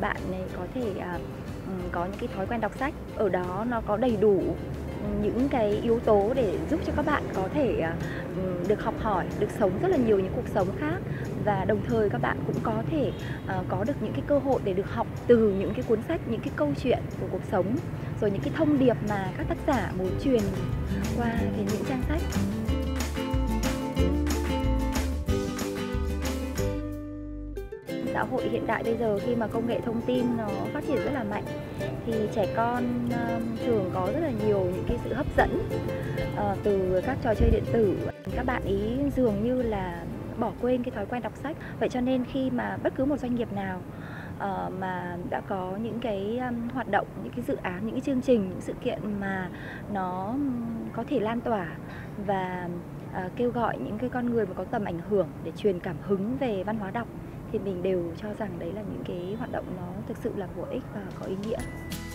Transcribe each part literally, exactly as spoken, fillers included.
bạn này có thể à, có những cái thói quen đọc sách. Ở đó nó có đầy đủ những cái yếu tố để giúp cho các bạn có thể à, được học hỏi, được sống rất là nhiều những cuộc sống khác. Và đồng thời các bạn cũng có thể à, có được những cái cơ hội để được học từ những cái cuốn sách, những cái câu chuyện của cuộc sống, rồi những cái thông điệp mà các tác giả muốn truyền qua cái những trang sách. Xã hội hiện đại bây giờ khi mà công nghệ thông tin nó phát triển rất là mạnh thì trẻ con uh, thường có rất là nhiều những cái sự hấp dẫn uh, từ các trò chơi điện tử. Các bạn ý dường như là bỏ quên cái thói quen đọc sách. Vậy cho nên khi mà bất cứ một doanh nghiệp nào uh, mà đã có những cái um, hoạt động, những cái dự án, những cái chương trình, những sự kiện mà nó có thể lan tỏa và uh, kêu gọi những cái con người mà có tầm ảnh hưởng để truyền cảm hứng về văn hóa đọc, thì mình đều cho rằng đấy là những cái hoạt động nó thực sự là bổ ích và có ý nghĩa.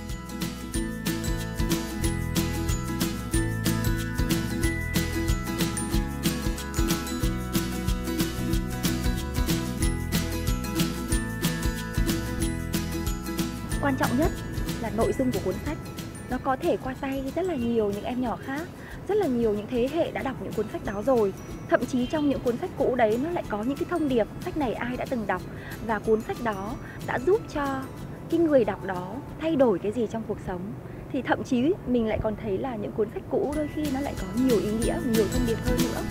Quan trọng nhất là nội dung của cuốn sách. Nó có thể qua tay rất là nhiều những em nhỏ khác, rất là nhiều những thế hệ đã đọc những cuốn sách đó rồi. Thậm chí trong những cuốn sách cũ đấy nó lại có những cái thông điệp, sách này ai đã từng đọc và cuốn sách đó đã giúp cho cái người đọc đó thay đổi cái gì trong cuộc sống. Thì thậm chí mình lại còn thấy là những cuốn sách cũ đôi khi nó lại có nhiều ý nghĩa, nhiều thông điệp hơn nữa.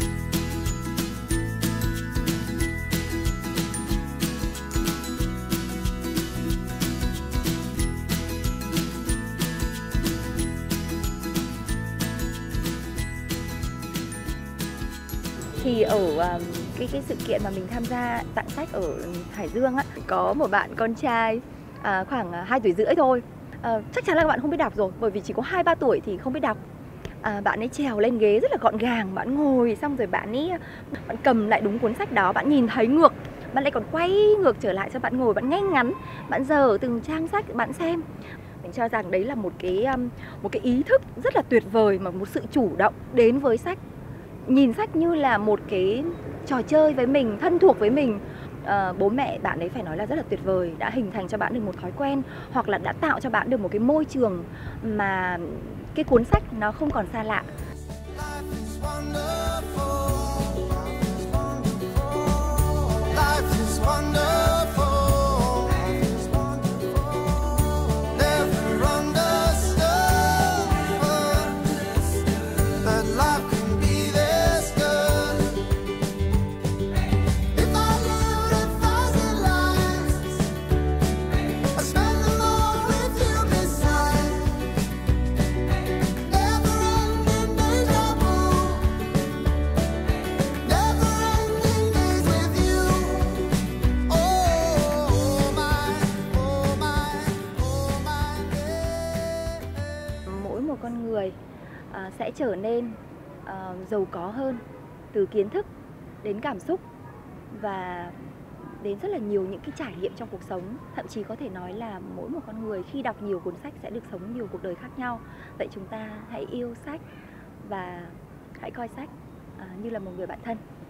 Thì ở uh, cái cái sự kiện mà mình tham gia tặng sách ở Hải Dương á, có một bạn con trai à, khoảng hai tuổi rưỡi thôi. À, chắc chắn là các bạn không biết đọc rồi, bởi vì chỉ có hai ba tuổi thì không biết đọc. À, bạn ấy trèo lên ghế rất là gọn gàng, bạn ngồi xong rồi bạn ấy bạn cầm lại đúng cuốn sách đó, bạn nhìn thấy ngược, bạn lại còn quay ngược trở lại cho bạn ngồi, bạn ngay ngắn, bạn dở từng trang sách bạn xem. Mình cho rằng đấy là một cái một cái ý thức rất là tuyệt vời, mà một sự chủ động đến với sách. Nhìn sách như là một cái trò chơi với mình, thân thuộc với mình. À, bố mẹ bạn ấy phải nói là rất là tuyệt vời, đã hình thành cho bạn được một thói quen, hoặc là đã tạo cho bạn được một cái môi trường mà cái cuốn sách nó không còn xa lạ. Con người à, sẽ trở nên à, giàu có hơn, từ kiến thức đến cảm xúc và đến rất là nhiều những cái trải nghiệm trong cuộc sống. Thậm chí có thể nói là mỗi một con người khi đọc nhiều cuốn sách sẽ được sống nhiều cuộc đời khác nhau. Vậy chúng ta hãy yêu sách và hãy coi sách à, như là một người bạn thân.